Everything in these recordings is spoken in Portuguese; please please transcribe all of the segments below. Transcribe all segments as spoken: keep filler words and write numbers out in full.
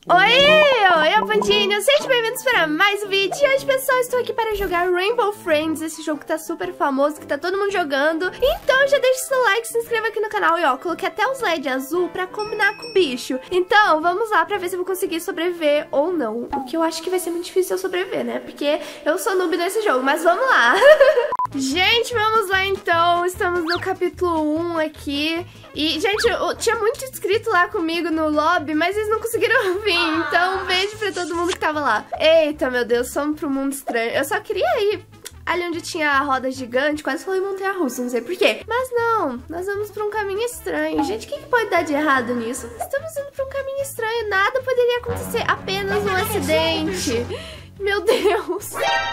Oi, oi, Apandinho, sejam bem-vindos para mais um vídeo. E hoje, pessoal, estou aqui para jogar Rainbow Friends, esse jogo que tá super famoso, que tá todo mundo jogando. Então já deixa seu like, se inscreva aqui no canal. E ó, coloquei até os L E D azul pra combinar com o bicho. Então, vamos lá pra ver se eu vou conseguir sobreviver ou não. O que eu acho que vai ser muito difícil eu sobreviver, né? Porque eu sou noob nesse jogo, mas vamos lá. Gente, vamos lá então. Estamos no capítulo um aqui. E, gente, eu tinha muito inscrito lá comigo no lobby, mas eles não conseguiram vir. Então, um beijo pra todo mundo que tava lá. Eita, meu Deus, somos pro mundo estranho. Eu só queria ir ali onde tinha a roda gigante, quase falei montanha-russa, não sei porquê. Mas não, nós vamos pra um caminho estranho. Gente, o que, que pode dar de errado nisso? Estamos indo pra um caminho estranho, nada poderia acontecer, apenas um acidente. Meu Deus.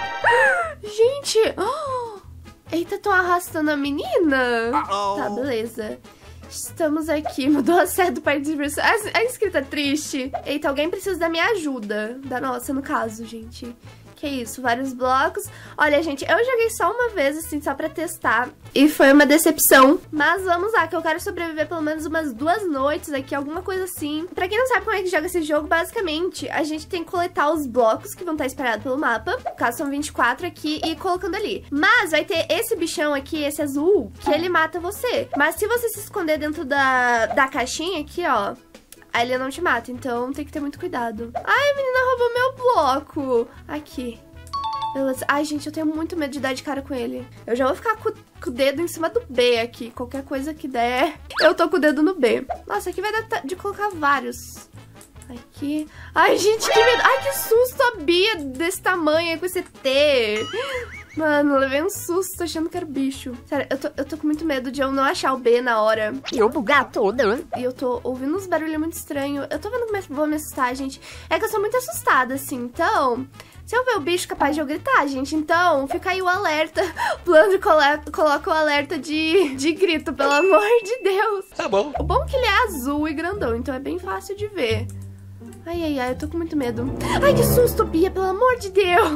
Gente, oh. Eita, estão arrastando a menina. Tá, beleza. Estamos aqui, mudou a sede do parque de diversão. A, a inscrita triste. Eita, alguém precisa da minha ajuda. Da nossa, no caso, gente. Que isso, vários blocos. Olha, gente, eu joguei só uma vez, assim, só pra testar. E foi uma decepção. Mas vamos lá, que eu quero sobreviver pelo menos umas duas noites aqui, alguma coisa assim. Pra quem não sabe como é que joga esse jogo, basicamente, a gente tem que coletar os blocos que vão estar espalhados pelo mapa. No caso, são vinte e quatro aqui e colocando ali. Mas vai ter esse bichão aqui, esse azul, que ele mata você. Mas se você se esconder dentro da, da caixinha aqui, ó, aí ele não te mata, então tem que ter muito cuidado. Ai, a menina roubou meu bloco. Aqui. Beleza. Ai, gente, eu tenho muito medo de dar de cara com ele. Eu já vou ficar com, com o dedo em cima do B aqui. Qualquer coisa que der, eu tô com o dedo no B. Nossa, aqui vai dar de colocar vários. Aqui. Ai, gente, que medo. Ai, que susto, a Bia desse tamanho aí com esse T. Mano, eu levei um susto achando que era bicho. Sério, eu tô, eu tô com muito medo de eu não achar o B na hora. E eu bugar toda. E eu tô ouvindo uns barulhos muito estranhos. Eu tô vendo como é que vou me assustar, gente. É que eu sou muito assustada, assim. Então, se eu ver o bicho, capaz de eu gritar, gente. Então, fica aí o alerta. O plano coloca o alerta de, de grito, pelo amor de Deus. Tá bom. O bom é que ele é azul e grandão, então é bem fácil de ver. Ai, ai, ai, eu tô com muito medo. Ai, que susto, Bia, pelo amor de Deus.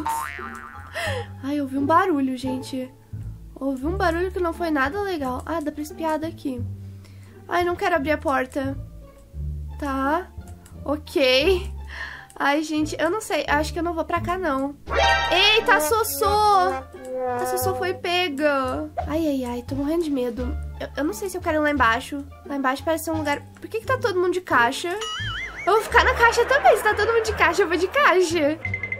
Ai, eu ouvi um barulho, gente. Ouvi um barulho que não foi nada legal. Ah, dá pra espiar daqui. Ai, não quero abrir a porta. Tá. Ok. Ai, gente, eu não sei. Acho que eu não vou pra cá, não. Eita, a Sossô! A Sossô foi pega. Ai, ai, ai, tô morrendo de medo. Eu, eu não sei se eu quero ir lá embaixo. Lá embaixo parece ser um lugar... Por que que tá todo mundo de caixa? Eu vou ficar na caixa também. Se tá todo mundo de caixa, eu vou de caixa.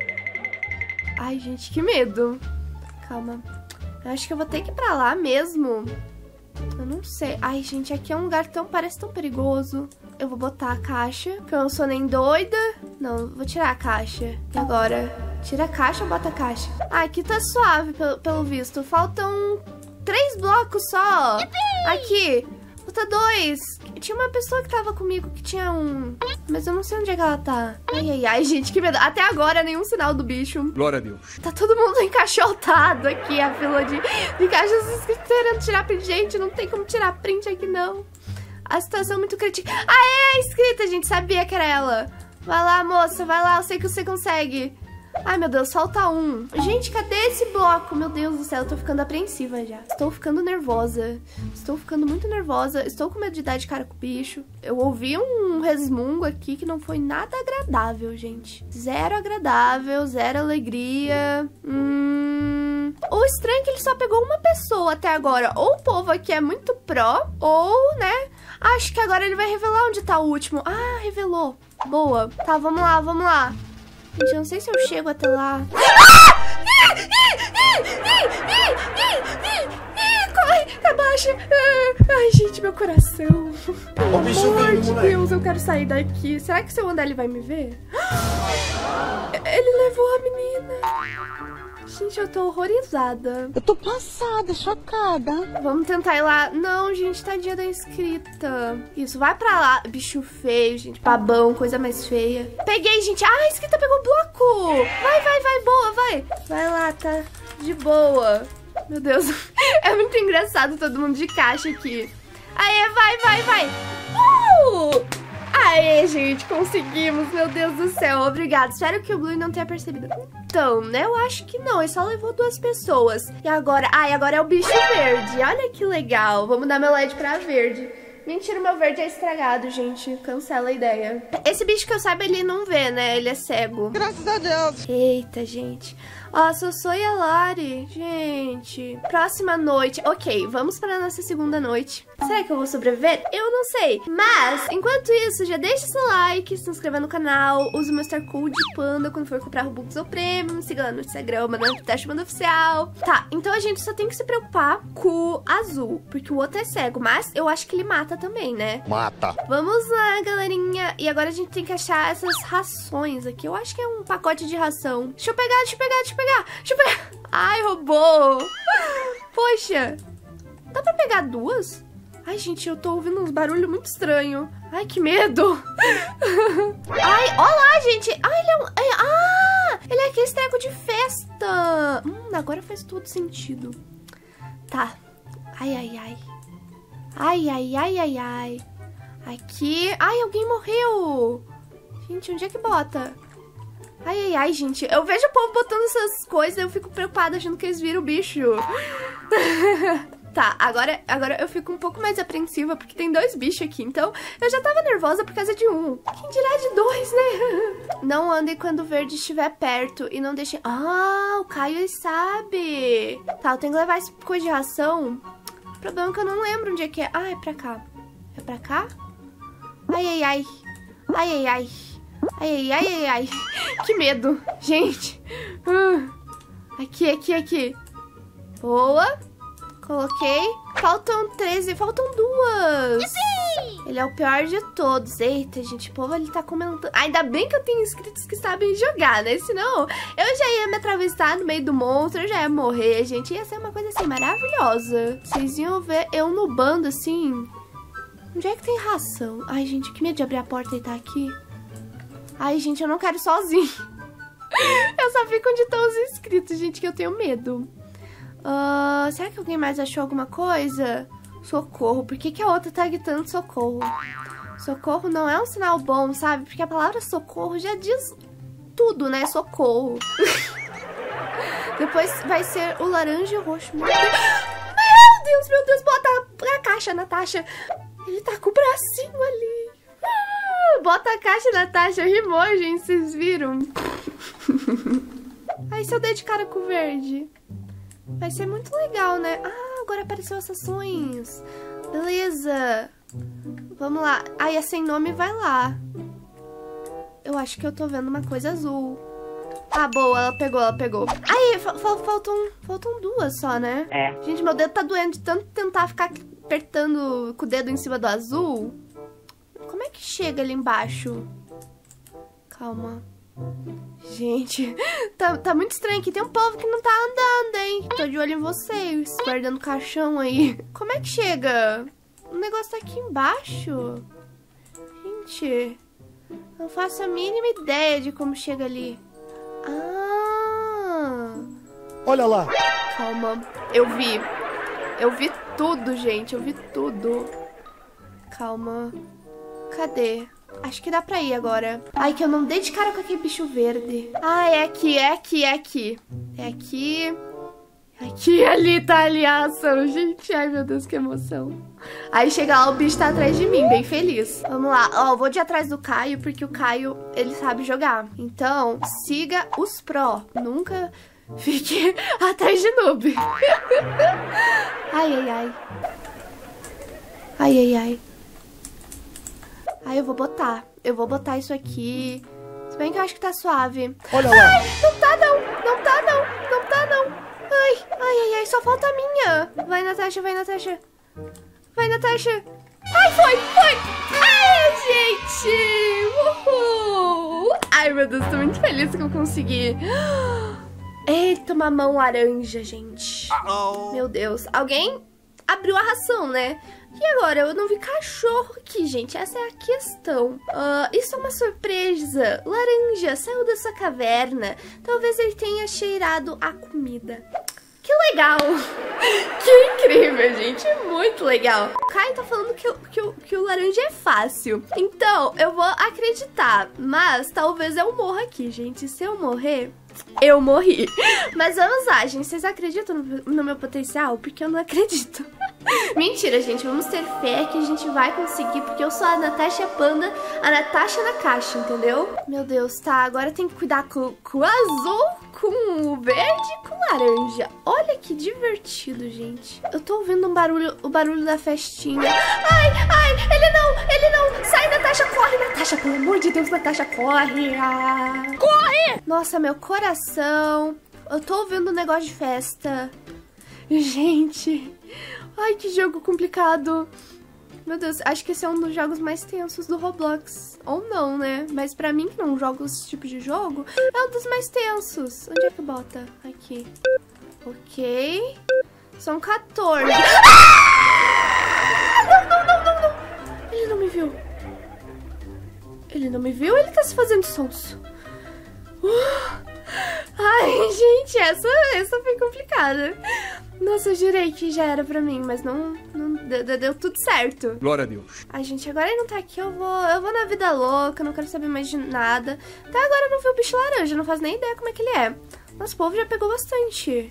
Ai, gente, que medo. Calma. Eu acho que eu vou ter que ir pra lá mesmo. Eu não sei. Ai, gente, aqui é um lugar tão... Parece tão perigoso. Eu vou botar a caixa, porque eu não sou nem doida. Não, vou tirar a caixa. E agora? Tira a caixa ou bota a caixa? Ah, aqui tá suave, pelo, pelo visto. Faltam três blocos só. Aqui. Falta dois. Tinha uma pessoa que tava comigo que tinha um... Mas eu não sei onde é que ela tá. Ai, ai, ai, gente, que medo. Até agora, nenhum sinal do bicho. Glória a Deus. Tá todo mundo encaixotado aqui, a fila de, de caixas querendo tirar print. Gente, não tem como tirar print aqui, não. A situação é muito crítica. Ah, é a inscrita, gente. Sabia que era ela. Vai lá, moça, vai lá. Eu sei que você consegue. Ai, meu Deus, falta um. Gente, cadê esse bloco? Meu Deus do céu, eu tô ficando apreensiva já. Estou ficando nervosa. Estou ficando muito nervosa. Estou com medo de dar de cara com o bicho. Eu ouvi um resmungo aqui que não foi nada agradável, gente. Zero agradável, zero alegria. Hum... O estranho é que ele só pegou uma pessoa até agora. Ou o povo aqui é muito pró, ou, né... Acho que agora ele vai revelar onde tá o último. Ah, revelou. Boa. Tá, vamos lá, vamos lá. Gente, eu não sei se eu chego até lá. Corre, abaixa. Ai, gente, meu coração. Pelo amor de Deus, eu quero sair daqui. Será que se eu andar ele vai me ver? Ele levou a menina. Gente, eu tô horrorizada. Eu tô passada, chocada. Vamos tentar ir lá. Não, gente, tadinha da inscrita. Isso, vai pra lá. Bicho feio, gente. Babão, coisa mais feia. Peguei, gente. Ah, a inscrita pegou o bloco. Vai, vai, vai, boa, vai. Vai lá, tá de boa. Meu Deus. É muito engraçado todo mundo de caixa aqui. Aê, vai, vai, vai. Uh! Aê, gente, conseguimos. Meu Deus do céu, obrigada. Espero que o Blue não tenha percebido. Então, né, eu acho que não. Ele só levou duas pessoas. E agora... Ah, e agora é o bicho verde. Olha que legal. Vamos dar meu L E D pra verde. Mentira, o meu verde é estragado, gente. Cancela a ideia. Esse bicho que eu saiba, ele não vê, né? Ele é cego. Graças a Deus. Eita, gente. Ó, Sossô e a Lari. Gente. Próxima noite. Ok, vamos para a nossa segunda noite. Será que eu vou sobreviver? Eu não sei. Mas, enquanto isso, já deixa seu like, se inscreva no canal, use o meu Star Code Panda quando for comprar Robux ou Prêmio, me siga lá no Instagram, mandando Teste Panda Oficial. Tá, então a gente só tem que se preocupar com o azul, porque o outro é cego, mas eu acho que ele mata também, né? Mata. Vamos lá, galerinha. E agora a gente tem que achar essas rações aqui. Eu acho que é um pacote de ração. Deixa eu pegar, deixa eu pegar, deixa eu pegar. Deixa eu pegar. Ai, roubou. Poxa. Dá pra pegar duas? Ai, gente, eu tô ouvindo uns barulhos muito estranhos. Ai, que medo. Ai, olha lá, gente. Ai, ele é um... É, ah, ele é aquele treco de festa. Hum, agora faz todo sentido. Tá. Ai, ai, ai. Ai, ai, ai, ai, ai. Aqui. Ai, alguém morreu. Gente, onde é que bota? Ai, ai, ai, gente. Eu vejo o povo botando essas coisas e eu fico preocupada achando que eles viram o bicho. Tá, agora, agora eu fico um pouco mais apreensiva porque tem dois bichos aqui. Então, eu já tava nervosa por causa de um. Quem dirá de dois, né? Não andem quando o verde estiver perto e não deixem... Ah, o Caio ele sabe. Tá, eu tenho que levar esse coisa de ração. O problema é que eu não lembro onde é que é. Ah, é pra cá. É pra cá? Ai, ai, ai. Ai, ai, ai. Ai, ai, ai, ai, ai. Que medo. Gente. Uh. Aqui, aqui, aqui. Boa. Coloquei. Faltam treze. Faltam duas. Yippee! Ele é o pior de todos. Eita, gente. O povo ele tá comentando. Ainda bem que eu tenho inscritos que sabem jogar, né? Senão eu já ia me atravessar no meio do monstro. Eu já ia morrer, gente. Ia ser uma coisa assim maravilhosa. Vocês iam ver eu no bando assim. Onde é que tem ração? Ai, gente, que medo de abrir a porta e tá aqui. Ai, gente, eu não quero ir sozinho. Eu só fico onde estão os inscritos, gente, que eu tenho medo. Uh, será que alguém mais achou alguma coisa? Socorro. Por que, que a outra tá gritando socorro? Socorro não é um sinal bom, sabe? Porque a palavra socorro já diz tudo, né? Socorro. Depois vai ser o laranja e o roxo. Meu Deus, meu Deus, meu Deus. Bota a caixa, Natasha. Ele tá com o bracinho ali. Bota a caixa, Natasha. Rimou, gente. Vocês viram? Ai, se eu der de cara com o verde... Vai ser muito legal, né? Ah, agora apareceu as ações. Beleza. Vamos lá. Ai, a sem nome vai lá. Eu acho que eu tô vendo uma coisa azul. Ah, boa. Ela pegou, ela pegou. Ai, fal fal faltam, faltam duas só, né? É. Gente, meu dedo tá doendo de tanto tentar ficar apertando com o dedo em cima do azul. Como é que chega ali embaixo? Calma. Gente, tá, tá muito estranho aqui. Tem um povo que não tá andando, hein? Tô de olho em vocês, guardando caixão aí. Como é que chega? O negócio tá aqui embaixo. Gente, não faço a mínima ideia de como chega ali. Ah! Olha lá. Calma, eu vi. Eu vi tudo, gente, eu vi tudo. Calma. Cadê? Acho que dá pra ir agora. Ai, que eu não dei de cara com aquele bicho verde. Ah, é aqui, é aqui, é aqui. É aqui. Aqui, ali tá ali a ação, gente. Ai, meu Deus, que emoção. Aí chega lá, o bicho tá atrás de mim, bem feliz. Vamos lá. Ó, eu vou de atrás do Caio, porque o Caio, ele sabe jogar. Então, siga os pró. Nunca fique atrás de noob. Ai, ai, ai. Ai, ai, ai. Ai, eu vou botar. Eu vou botar isso aqui. Se bem que eu acho que tá suave. Olha lá. Ai, não tá não. Não tá não. Não tá não. Ai, ai, ai, ai. Só falta a minha. Vai, Natasha, vai, Natasha. Vai, Natasha. Ai, foi, foi. Ai, gente. Uhul. Ai, meu Deus, tô muito feliz que eu consegui. Eita, uma mão laranja, gente. Uh-oh. Meu Deus. Alguém abriu a ração, né? E agora? Eu não vi cachorro aqui, gente. Essa é a questão. Uh, isso é uma surpresa. Laranja saiu dessa caverna. Talvez ele tenha cheirado a comida. Que legal! Que incrível, gente. Muito legal. O Caio tá falando que, que, que o laranja é fácil. Então, eu vou acreditar. Mas talvez eu morra aqui, gente. Se eu morrer, eu morri. Mas vamos lá, gente. Vocês acreditam no, no meu potencial? Porque eu não acredito. Mentira, gente. Vamos ter fé que a gente vai conseguir. Porque eu sou a Natasha Panda, a Natasha na caixa, entendeu? Meu Deus, tá. Agora tem que cuidar com, com o azul, com o verde e com o laranja. Olha que divertido, gente. Eu tô ouvindo um barulho, o barulho da festinha. Ai, ai, ele não, ele não. Sai, Natasha, corre, Natasha. Pelo amor de Deus, Natasha, corre. Ah. Corre! Nossa, meu coração. Eu tô ouvindo um negócio de festa. Gente. Ai, que jogo complicado. Meu Deus, acho que esse é um dos jogos mais tensos do Roblox. Ou não, né? Mas pra mim, que não jogo esse tipo de jogo, é um dos mais tensos. Onde é que bota? Aqui. Ok. São quatorze. Ah! Não, não, não, não, não. Ele não me viu. Ele não me viu? Ele tá se fazendo sonso. Uh! Ai, gente, essa, essa foi complicada. Nossa, eu jurei que já era pra mim, mas não, não deu, deu tudo certo. Glória a Deus. Ai, gente, agora ele não tá aqui, eu vou, eu vou na vida louca, não quero saber mais de nada. Até agora eu não vi o bicho laranja, não faço nem ideia como é que ele é. Nosso povo já pegou bastante.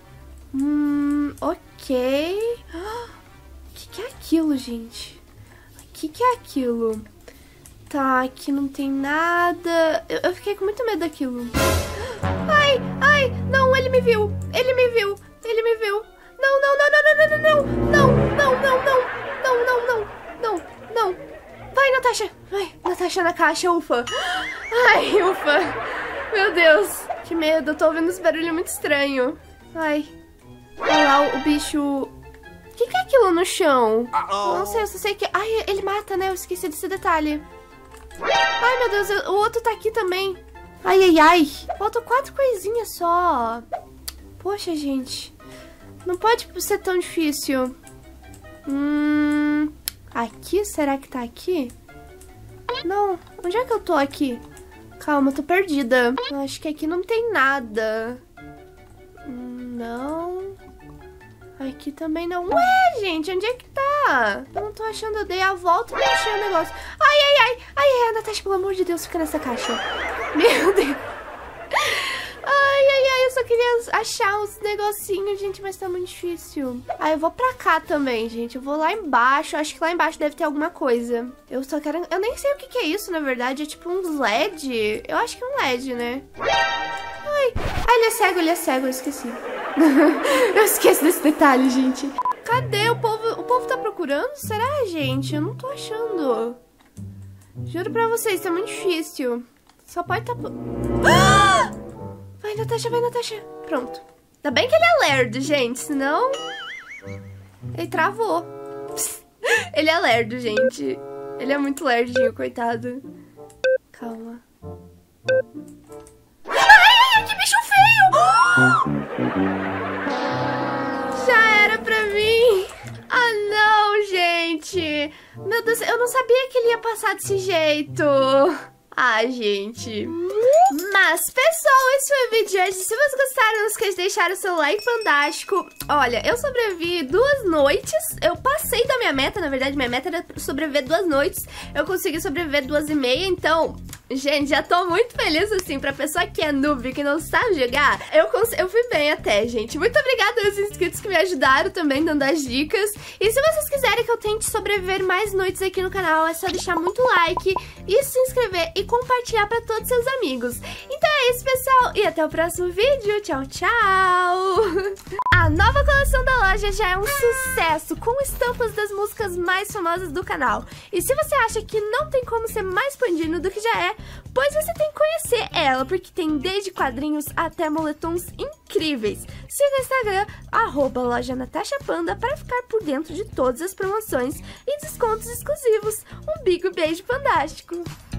Hum, ok. O que, que é aquilo, gente? O que, que é aquilo? Tá, aqui não tem nada. Eu, eu fiquei com muito medo daquilo. Ai, ai, não, ele me viu. Ele me viu. Ele me viu. Não, não, não, não, não, não, não, não, não, não, não, não, não, não, não, não. Vai, Natasha. Vai, Natasha na caixa, ufa. Ai, ufa. Meu Deus, que medo. Eu tô ouvindo esse barulho muito estranho. Ai. Olha lá o, o bicho. O que, que é aquilo no chão? Eu não sei, eu só sei que... Ai, ele mata, né? Eu esqueci desse detalhe. Ai, meu Deus, o outro tá aqui também. Ai, ai, ai. Faltam quatro coisinhas só. Poxa, gente. Não pode ser tão difícil. Hum... Aqui? Será que tá aqui? Não. Onde é que eu tô aqui? Calma, eu tô perdida. Eu acho que aqui não tem nada. Hum, não... Aqui também não. Ué, gente, onde é que tá? Eu não tô achando, eu dei a volta e não achei o negócio. Ai, ai, ai. Ai, ai, Natasha, pelo amor de Deus, fica nessa caixa. Meu Deus. Ai, ai, ai, eu só queria achar uns negocinhos, gente, mas tá muito difícil. Ah, eu vou pra cá também, gente. Eu vou lá embaixo. Acho que lá embaixo deve ter alguma coisa. Eu só quero... Eu nem sei o que que é isso, na verdade. É tipo uns L E D. Eu acho que é um L E D, né? Ai, ai, ele é cego, ele é cego, eu esqueci. Eu esqueço desse detalhe, gente. Cadê o povo? O povo tá procurando? Será, gente? Eu não tô achando. Juro pra vocês, tá muito difícil. Só pode tá... Ah! Vai, Natasha, vai, Natasha. Pronto. Ainda bem que ele é lerdo, gente. Senão... Ele travou. Ele é lerdo, gente. Ele é muito lerdinho, coitado. Calma. Ai, que bicho feio! Já era pra mim. Ah, não, gente. Meu Deus, eu não sabia que ele ia passar desse jeito. Ah, gente. Mas, pessoal, esse foi o vídeo de hoje. Se vocês gostaram, não esqueça de deixar o seu like fantástico. Olha, eu sobrevivi duas noites. Eu passei da minha meta, na verdade, minha meta era sobreviver duas noites. Eu consegui sobreviver duas e meia, então... Gente, já tô muito feliz, assim, pra pessoa que é noob, que não sabe jogar. Eu, eu fui bem até, gente. Muito obrigada aos inscritos que me ajudaram também, dando as dicas. E se vocês quiserem que eu tente sobreviver mais noites aqui no canal, é só deixar muito like e se inscrever e compartilhar pra todos seus amigos. Então é isso, pessoal, e até o próximo vídeo. Tchau, tchau! A nova coleção da loja já é um sucesso, com estampas das músicas mais famosas do canal. E se você acha que não tem como ser mais pandino do que já é, pois você tem que conhecer ela, porque tem desde quadrinhos até moletons incríveis. Siga o Instagram, arroba loja Natasha Panda, para ficar por dentro de todas as promoções e descontos exclusivos. Um big beijo fantástico!